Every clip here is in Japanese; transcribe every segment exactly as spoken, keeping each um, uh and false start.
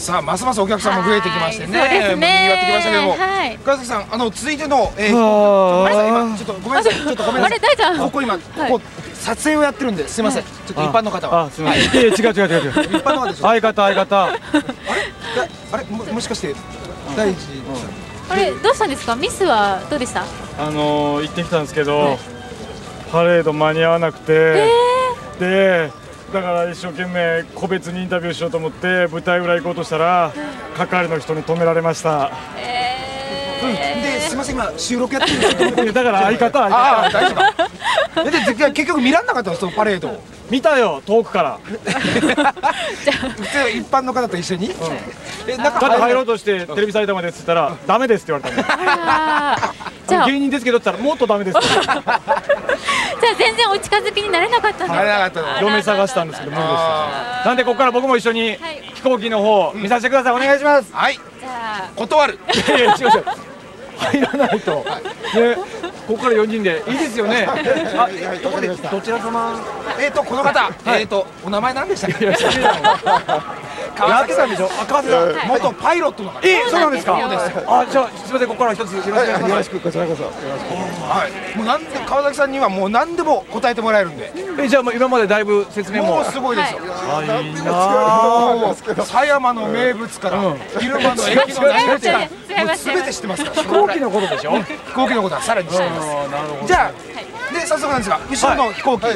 さあますますお客さんも増えてきましてね、 そうですね、 もう賑わってきましたけども、 はい、 川崎さん、あの続いての、えー、今ちょっとごめんなさい、ちょっとごめんなさい、ここ今ここ撮影をやってるんで、すみません、ちょっと一般の方は、 あ、すみません、いや違う違う違う違う、 一般の方でしょ、 相方相方、あれあれ も, もしかして第一、 あれどうしたんですか、ミスはどうでした？ あの行ってきたんですけど、パレード間に合わなくて、でだから一生懸命個別にインタビューしようと思って舞台裏行こうとしたら係の人に止められました。 ですみません、今収録やってるんですよ。 だから相方ああ、大丈夫。で結局見らんなかったの、そのパレード。 見たよ、遠くから。 普通一般の方と一緒に。 え、中入ろうとしてテレビ埼玉ですって言ったらダメですって言われたの。芸人ですけどって言ったらもっとダメですって。 じゃあ全然お近づきになれなかったんですか。 なれなかったの。 嫁探したんですけど無理でした。なんでここから僕も一緒に飛行機の方見させてください。お願いします。 はい。 じゃあ断る。 いやいや違う違う。入らないと。ね、ここからよにんでいいですよね。あ、どこでどちら様。 えっとこの方、えっとお名前何でしたっけ。 川崎さんでしょ。あ、川崎さん。 元パイロットの方。 え、そうなんですか。あ、じゃあすみません、ここから一つよろしくお願いします。 よろしく、こちらこそ。 はい。もうなんで川崎さんにはもう何でも答えてもらえるんで。 え、じゃあ今までだいぶ説明も。 もうすごいですよ。 あ、いいな。 狭山の名物から入間の駅の名物からすべて知ってますから。 飛行機のことでしょ。 飛行機のことはさらに知ってます。じゃあで早速なんですが、後ろの飛行機、はい、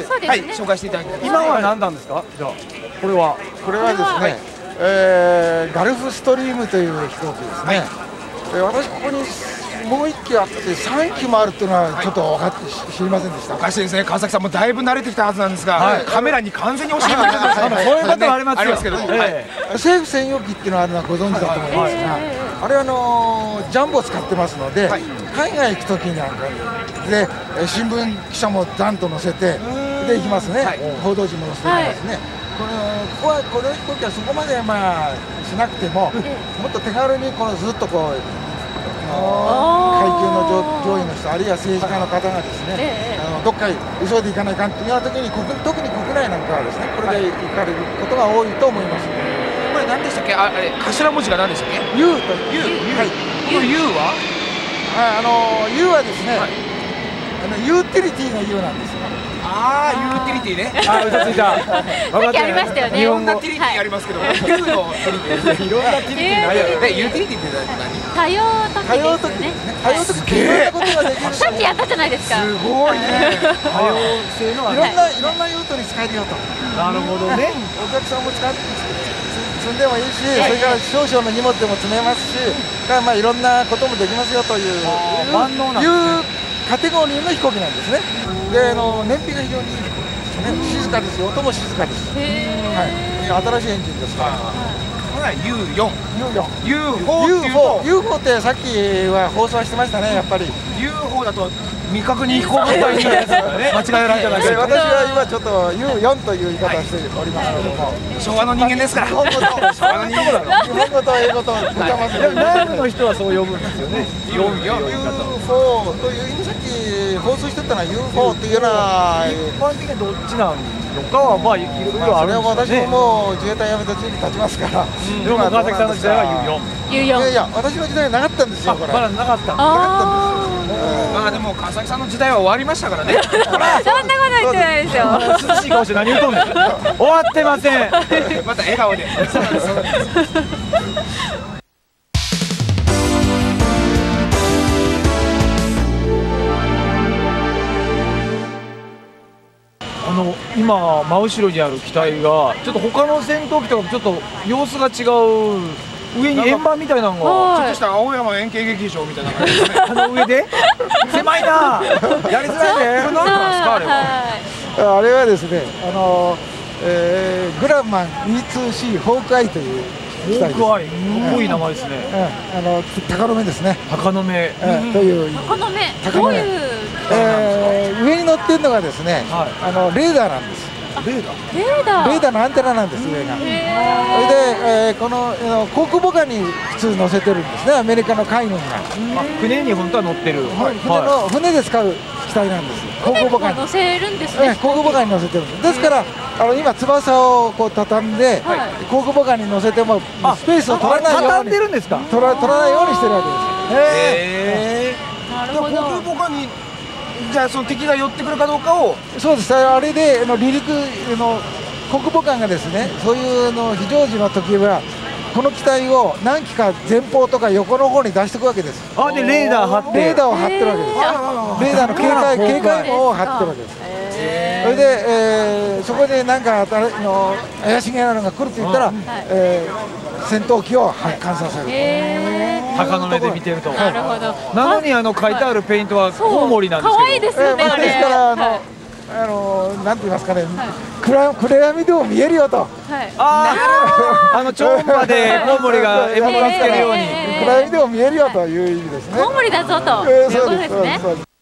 紹介していただきたい。 今は何なんですか。じゃあこれはこれはですね、えー、ガルフストリームという飛行機ですね。えー、私ここにもう一機あって三機もあるっていうのはちょっと分かって知りませんでした。 おかしいですね。川崎さんもだいぶ慣れてきたはずなんですが、カメラに完全に教えてください。 そういうことはありますけど、 政府専用機っていうのはあるのはご存知だと思いますが、あれはあのジャンボを使ってますので、海外行く時なんかで新聞記者もダンと乗せてで行きますね。報道陣も乗せてますね。このここはこの飛行機はそこまでまあしなくても、もっと手軽にこのずっとこう階級の上位の人あるいは政治家の方がですね、あのどっか急いで行かないかんというような時に国特に国内なんかはですね、これで行かれることが多いと思います。 これ何でしたっけ。あれ頭文字が何でしたっけ。 U と U。 はい。この U はあの U はですね、あのユーティリティの U なんですよ。 ああ、ユーティリティね。 あ、嘘ついた。 さっきありましたよね。 いろんなティリティありますけど、ユーのティリティ。 いろんなティリティないやろ。 え、ユーティリティって何？ 多様時多様時ですね。 多様時っていろんなことができる。 さっきやったじゃないですか。 すごいね。 多様性のいろんないろんな用途に使えるよと。 なるほどね。 お客さんも使って積んでもいいし、それから少々の荷物でも積めますし、まあいろんなこともできますよという万能ないうカテゴリーの飛行機なんですね。で、あの燃費が非常にいい飛行機ですね。静かですよ。音も静かです。はい。新しいエンジンですから。 これは ユーフォー。ユーフォー。 ユーフォー。ユーフォー ってさっきは放送はしてましたね、やっぱり。 ユーフォー だと未確認飛行物体に間違えられただけで。 私は今ちょっと ユーフォー という言い方をしておりますけども。 昭和の人間ですから。 日本語と昭和の人間だろ。 日本語と英語とごちゃ混ぜて。 内部の人はそう呼ぶんですよね。 ユーフォー という今さっき放送してたのは ユーフォー っていうような一般的にどっちなんのかはまあいろいろあるんですよね。 私ももう自衛隊辞めた時に経ちますから。 でも川崎さんの時代は ユーフォー。 ユーフォー。 いやいや、私の時代なかったんですよ。これ。 まだなかった。 まあでも川崎さんの時代は終わりましたからね。 そんなこと言ってないですよ。 涼しい顔して何言うとんねん。終わってません。 また笑顔で。 あの今真後ろにある機体がちょっと他の戦闘機とかちょっと様子が違う。上に円盤みたいなのがちょっとした青山円形劇場みたいな感じですね。 あの上で狭いな。やりづらいね。これ何なんですかあれは。 あれはですね、あのえー、グランマン イーツーシー ホークアイという機体です。 ホークアイ、すごい名前ですね。 あの鷹の目ですね。 鷹の目という。 鷹の目。どういう。 えー、上に乗ってるのがですね、あのレーダーなんです。 レーダー。 レーダー。 レーダーのアンテナなんです上が。それで、えー、この航空母艦に普通乗せてるんですね、アメリカの海軍が。 船に本当は乗ってる。 船の船で使う機機体なんです。 航空母艦に乗せるんですね。 航空母艦に乗せてるんです。ですからあの今翼をこう畳んで、はい、航空母艦に乗せてもスペースを取らないように畳んでるんですか。 取ら取らないようにしてるわけです。 へー、なるほど。 航空母艦にじゃあその敵が寄ってくるかどうかを。 そうです。あれであの離陸の航空母艦がですね、そういうの非常時の時はこの機体を何機か前方とか横の方に出していくわけです。 あ、でレーダー張ってレーダーを張ってるわけです。レーダーの警戒警戒網を張ってるわけです。それで、えー、そこで何かの怪しげなのが来ると言ったら、えー、戦闘機を発艦させる。 鷹の目で見てると。 なるほど。 なのにあの書いてあるペイントはコウモリなんですけど。 可愛いですよね。あれ。 ですからあの。あのなんて言いますかね、暗暗闇でも見えるよと、 ああ、あの超音波でコウモリが獲物をつけるように暗闇でも見えるよという意味ですね。 コウモリだぞということですね。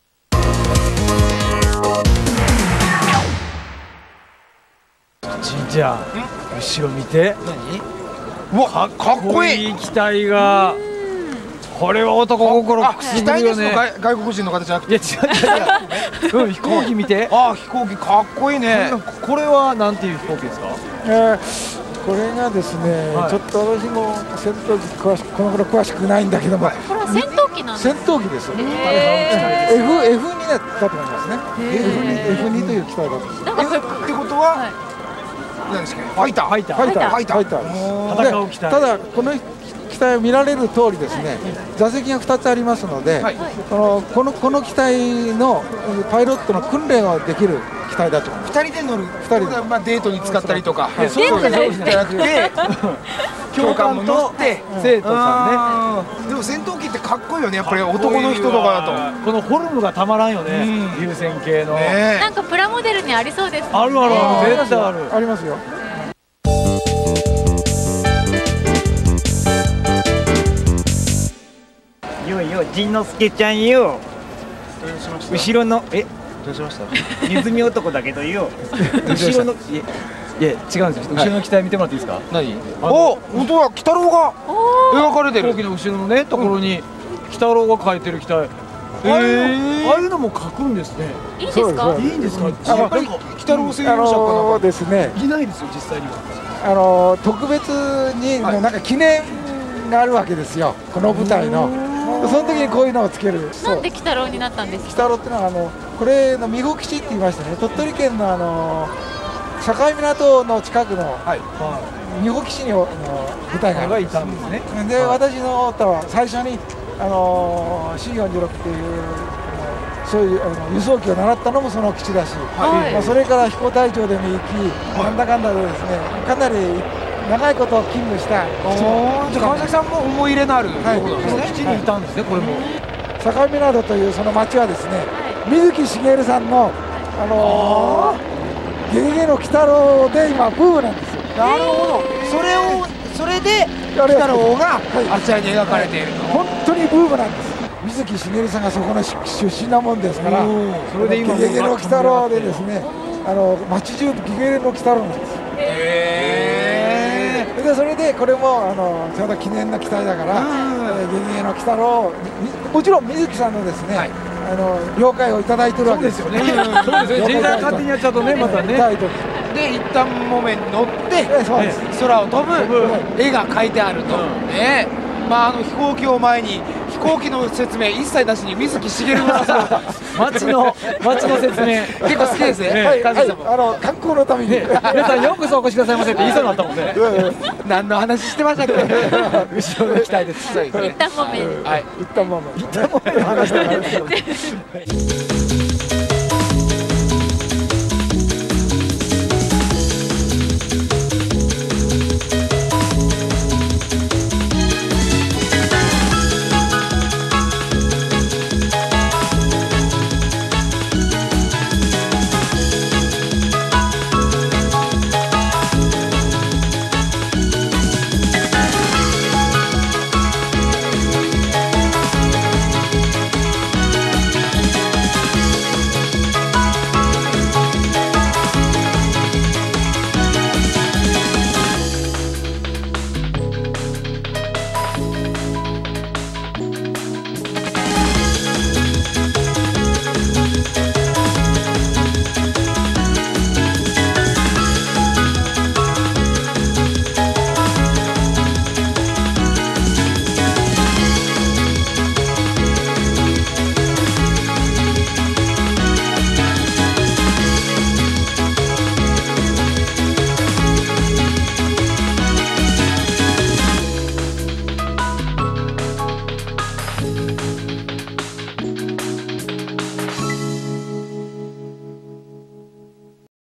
じいちゃん、後ろ見て。 何？うわ、かっこいい機体が。これは男心くすぐるよね。 外国人の方じゃなくて、 いや違う違う。うん、飛行機見て。 ああ、飛行機かっこいいね。 これはなんていう飛行機ですか。 えー、これがですね、ちょっと私も戦闘機詳しくこの頃詳しくないんだけども、 これは戦闘機なんですか。 戦闘機です。エフエフにだと思いますね。エフにという機体だと。 ってことは何ですか。ファイター、ファイター、 ファイター、 ファイター、 戦う機体。 ただこの機体を見られる通りですね、座席がふたつありますので、このこのこの機体のパイロットの訓練をできる機体だと。 ふたりで乗る。ふたりでまあデートに使ったりとか。 そうじゃなくて、 教官も乗って生徒さんね。でも戦闘機ってかっこいいよね。やっぱり男の人とかだと。 このフォルムがたまらんよね。流線形の。 なんかプラモデルにありそうです。 あるあるある。絶対ある。 ありますよ。 よいよ、仁之助ちゃんよ。後ろのえ、 どうしました。 ネズミ男だけどよ。後ろのいや違うんですよ。後ろの機体見てもらっていいですか。 何？お、本当だ。鬼太郎が描かれてる。 飛行機の後ろのねところに鬼太郎が描いてる機体。ああいうのも描くんですね。 いいですか。 いいんですか。 やっぱり鬼太郎専用車かなですね。 いないですよ実際には。 あの特別になんか記念があるわけですよ。この舞台の。その時にこういうのをつける。 なんで鬼太郎になったんですか。 鬼太郎っていうのはあのこれの美保基地って言いましてね、鳥取県のあの境港の近くの美保基地にの舞台がいたんですね。で、私の夫は最初にあの シーよんじゅうろく っていうそういうあの輸送機を習ったのもその基地だし、まあそれから飛行隊長でも行き、なんだかんだでですね、かなり長いこと勤務した基地。 じゃあ川崎さんも思い入れのあるところですね。 基地にいたんですね。これも境港というその町はですね、水木しげるさんのあのゲゲゲの鬼太郎で今ブームなんですよ。 なるほど。それをそれで鬼太郎があちらに描かれていると。 本当にブームなんです。水木しげるさんがそこの出身なもんですから、それで今ゲゲゲの鬼太郎でですね、あの町中ゲゲゲの鬼太郎なんです。へえ。でそれでこれもあのちょうど記念の機体だから、ゲゲゲの鬼太郎、もちろん水木さんのですね、あの了解をいただいてるわけですよね。 そうですよね。自分が勝手にやっちゃうとね、またね。 で一旦木綿に乗って空を飛ぶ絵が描いてあると。ね。まああの飛行機を前に飛行機の説明一切なしに水木しげるが街の街の説明結構好きですね。 はい、あの観光のために皆さんようこそお越しくださいませって言いそうになったもんね。 何の話してましたっけ。 後ろの機体です。 一旦木綿。 はい。 一旦木綿。 一旦木綿の話だから。